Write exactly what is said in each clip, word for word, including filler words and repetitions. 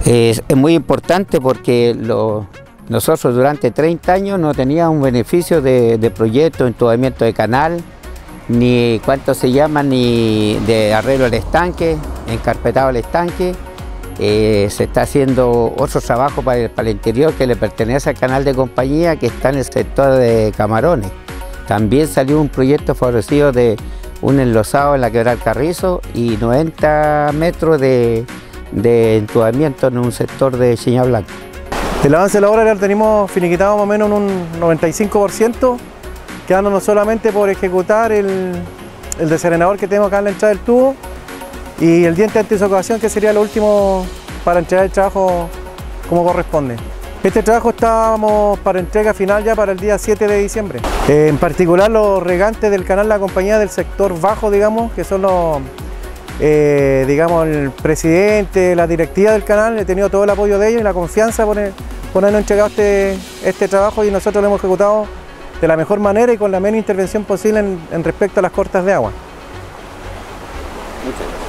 Es, es muy importante porque lo, nosotros durante treinta años no teníamos un beneficio de, de proyecto, entubamiento de canal, ni cuánto se llama, ni de arreglo del estanque, encarpetado del estanque. Eh, se está haciendo otro trabajo para el, para el interior que le pertenece al canal de compañía, que está en el sector de Camarones. También salió un proyecto favorecido de un enlosado en la quebrada del Carrizo y noventa metros de, de entubamiento en un sector de Chiña Blanca. El avance de la obra ya lo tenemos finiquitado más o menos en un noventa y cinco por ciento, quedándonos solamente por ejecutar el, el desarenador que tenemos acá en la entrada del tubo y el diente antisocavación, que sería lo último para entregar el trabajo como corresponde. Este trabajo estábamos para entrega final ya para el día siete de diciembre. Eh, en particular los regantes del canal La Compañía del sector bajo, digamos, que son los, eh, digamos, el presidente, la directiva del canal, he tenido todo el apoyo de ellos y la confianza por, por habernos entregado este, este trabajo, y nosotros lo hemos ejecutado de la mejor manera y con la menos intervención posible en, en respecto a las cortas de agua. Muchas gracias.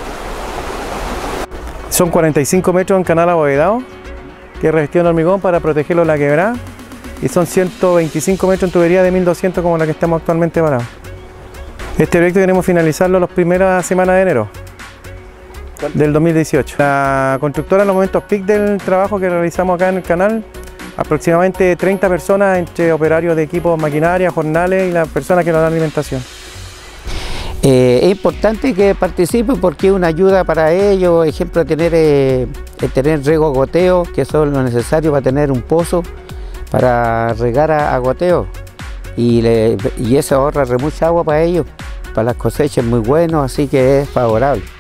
Son cuarenta y cinco metros en canal abovedado, que es revestido en hormigón para protegerlo de la quebrada, y son ciento veinticinco metros en tubería de mil doscientos como la que estamos actualmente parados. Este proyecto queremos finalizarlo las primeras semanas de enero del dos mil dieciocho. La constructora en los momentos peak del trabajo que realizamos acá en el canal, aproximadamente treinta personas entre operarios de equipos, maquinaria, jornales y las personas que nos dan alimentación. Eh, es importante que participen porque es una ayuda para ellos, ejemplo, tener, eh, tener riego goteo, que eso es lo necesario para tener un pozo para regar a, a goteo, y, le, y eso ahorra mucha agua para ellos, para las cosechas es muy bueno, así que es favorable.